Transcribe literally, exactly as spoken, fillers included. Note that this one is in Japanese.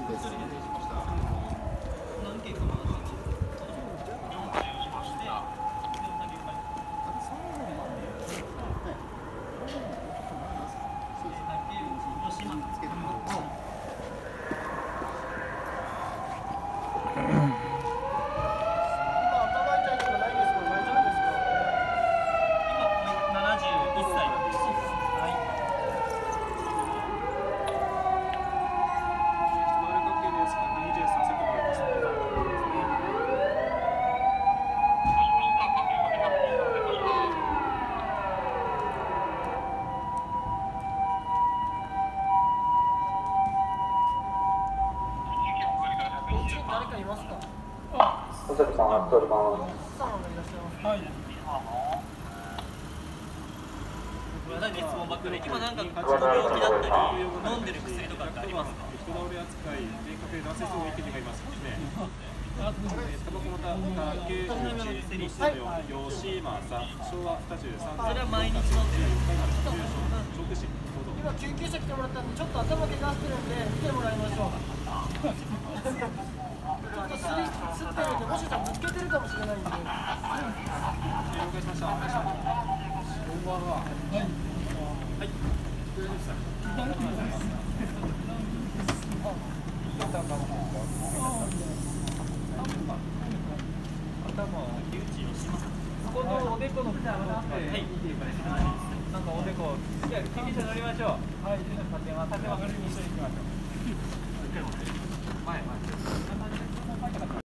です。 誰かいますか？ お客さん上がっております。 奥様がいらっしゃいます。はい。 何で質問ばっかり。今なんか病気だったり飲んでる薬とかってありますか？ 人倒れ扱い、全角で男性層が一気にいますので、タバコまた竹内吉正昭和にじゅうさんそれは毎日飲んでる。 今救急車来てもらったんで、ちょっと頭怪我してるんで見てもらいましょう。ちょっとすりすってるんで、もしかしたらぶつけてるかもしれないんで。了解しました。お願いします。こんばんは。はい。はい。 頭を木内をします。 このおでこの蓋を取って見ていただきます。なんかおでこ、じゃあ救急車乗りましょう。はい。立てます。立てます。一緒に行きましょう。前前。